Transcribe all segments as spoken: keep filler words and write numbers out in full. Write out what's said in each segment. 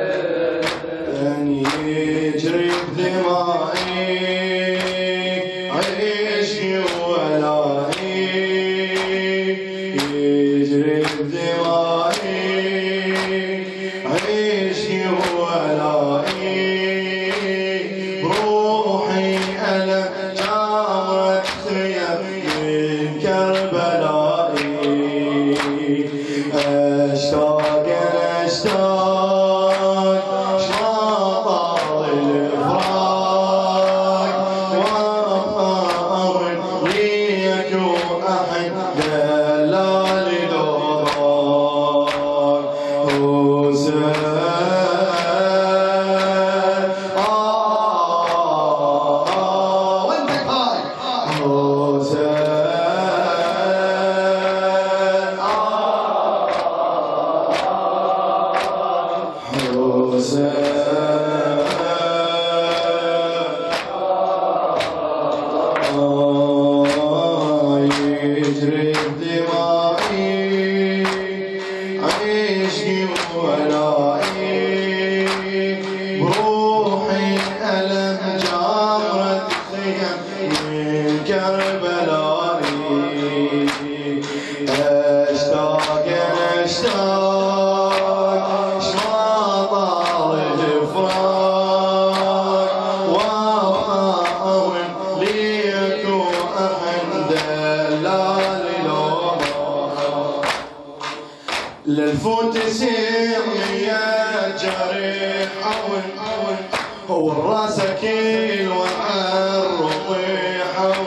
يجري بدمائي عيشي وولائي، يجري بدمائي عيشي وولائي، بروحي أنا جامرة خيم من كربلائي، أشتاق أنا أشتاق يجري بدمائي عيشي وولائي، بروحي ألم جامرة خيم من كربلائي، أشتاق أشتاق شما طال الفراق، وأطاول ليك وأحن دلالي للفوت سيمية جريح أول أول هو الراسك الوعر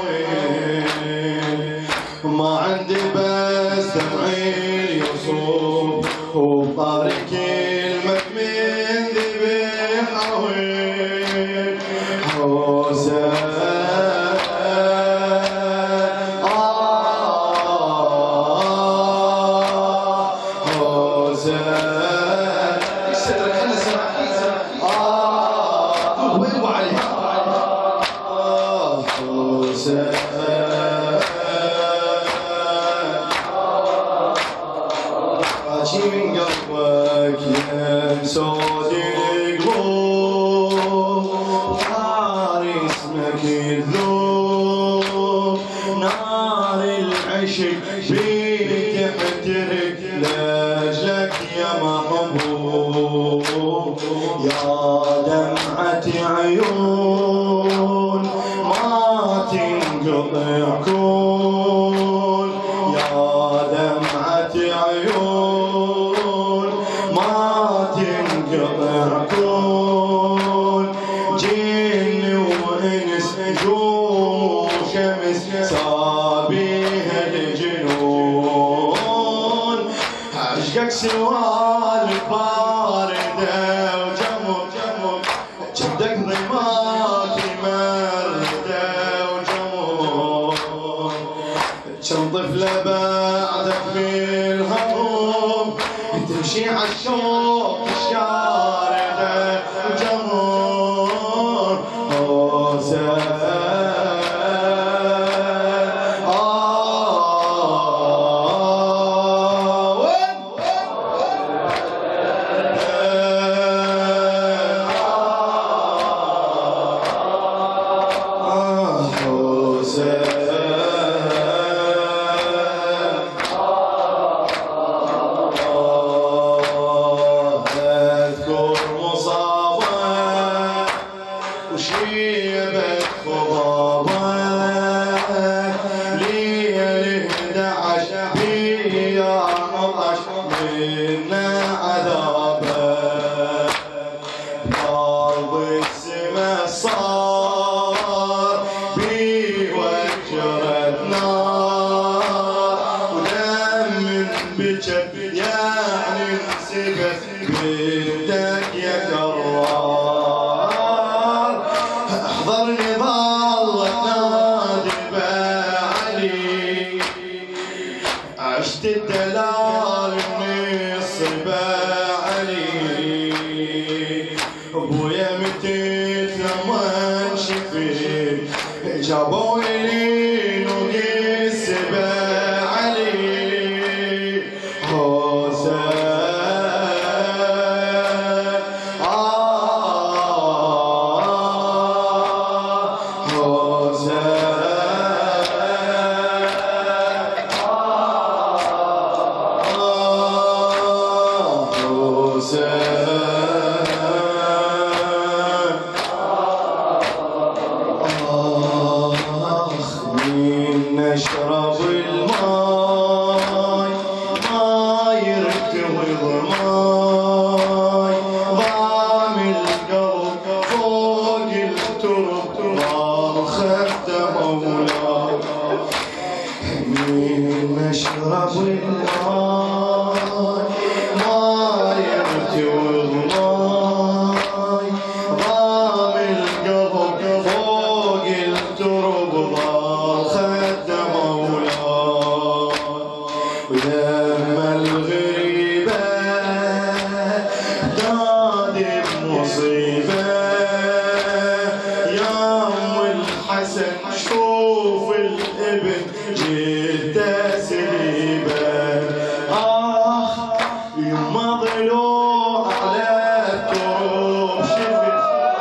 حويل، ما عندي بس دمعي يصوب وبطارك المكمن ذبح حويل حوسه من قلبك يا صادق نار اسمك الذوب، نار العشق بيك تحترق لاجلك يا محبوب، يا دمعة عيون ما تنقطع كون، يا دمعة عيون ما تنقطع كون، جن وانس نجوم وشمس صابيها الجنون، عشقك سوال باردة وجمر جمر، جدك ضماك مردة وجمر، كم طفلة بعدك بالهضوم تمشي عالشوق الشاردة وجمر وشيبت خضابك ليل احد عشر بيا عطش منا عذابك، قلب السما صار بوجرة نار، ودم بجد يعني انسبت بدك يا كرار، احضرني ظلت نادبة علي، عشت الدلال من الصبا علي، ابويا متيت ثمن شفيت جابوا لي نوقي السبا علي، حوسه نشرب الماي ما يرتوي ضماي ضام القلب فوق الترب والخد مولاي نشرب الماي ما يرتوي ضماي ضام القلب فوق الترب والخد ولما الغريبة داد بمصيبة يا أم الحسن شوف الابن جده سليبة آخ يما ضلوع على التراب شفت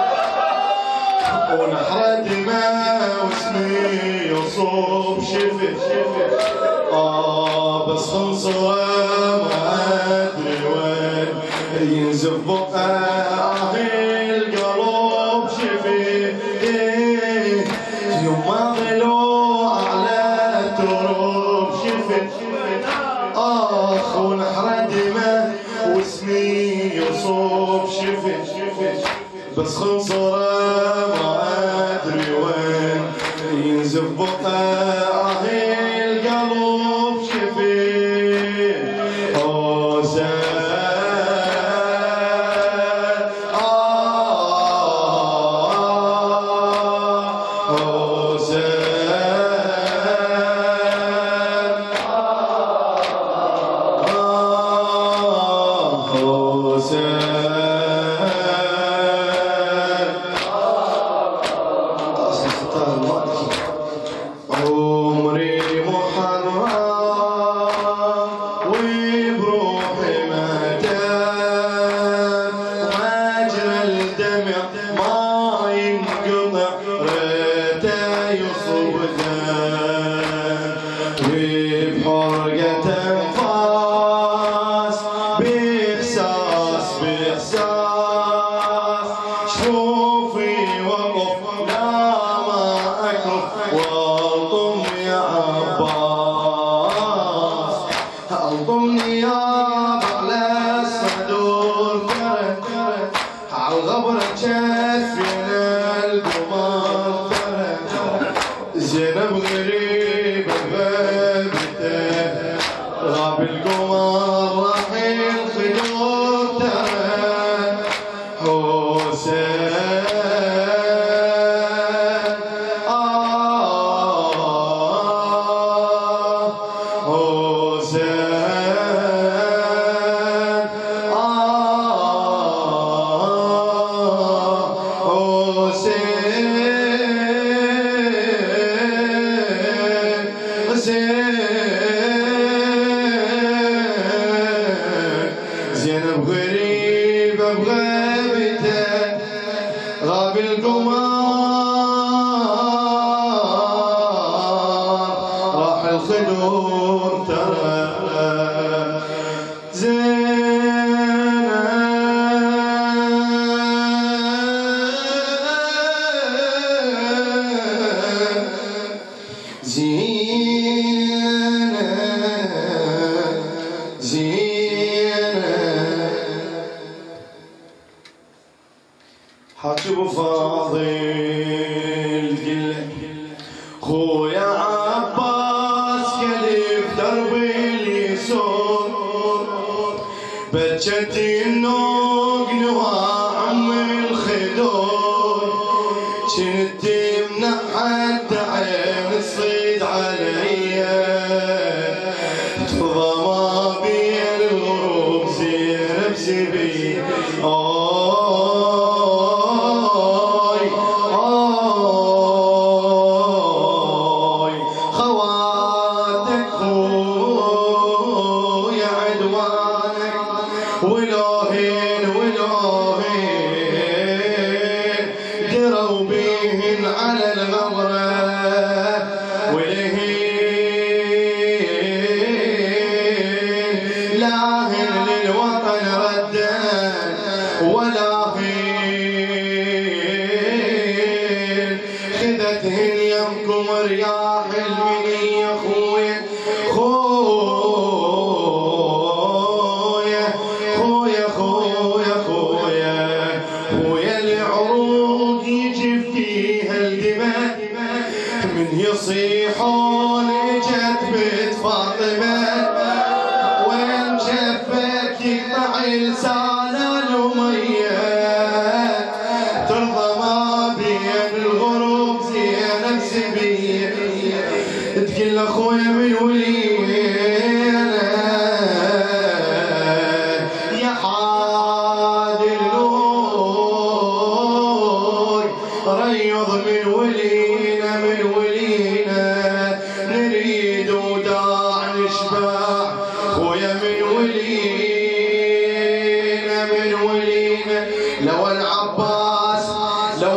ونحر دماء واسمي يصوب شفت شفت آه بس خنصرة ما أدري وين ينزف بقاه القلب شفت يوم ما ضلوع على التراب شفت آخ ونحر دماء واسمي يصوب شفت شفت بس خنصرة ما أدري وين ينزف بقاه القلب شفيت حسين آه حسين آه حسين عمري محرم وبروحي مدام مجرى الدمع ما ينقطع ريته يصب دم وبحرقة انفاس باحساس باحساس شوفي وقف لا ما اكف والطم يا عباس الطمني يابا على الصدور ترى عالغبرة جفنا القمر ترى زينب غريبة بابته غاب القمر راح الخدود ترى حسين زينب غريبة بغيبته غاب القمر راح الخدور ترى زينب زينب حاج ابو فاضل قلك خويا عباس كلف دربي اليسور بجتي النوق نوا عم الخدود كنت يمنع حتى عين الصيد عليا تفضى ما بين الغروب زينب زبي آي آي ولا هين خذتهن يمكم رياح المنية خويا خويا خويا خويا خويا خويا العروق يجي فيها الدماء من يصيحون جت بنت فاطمة وين جفك يقطع لسان الأمية ترضى ما بين الغروب زينب سبية تقول اخويا من ولينا يا حادي اللوي ريض من ولينا من ولينا نريد وداع نشبع خويا من ولينا من ولينا لو العباس لو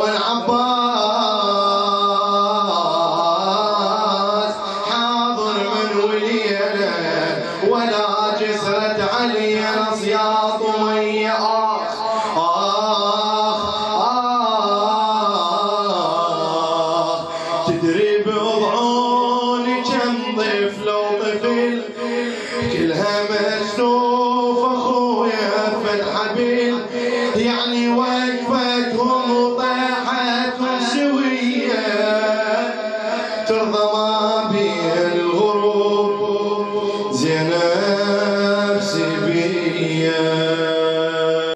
العباس حاضر من ولينا ولا جسرت علي نصياط مي آخ آخ آخ تدري بضعوني كم طفل وطفل كلها مسلوف اخويا فالحبيل يعني وين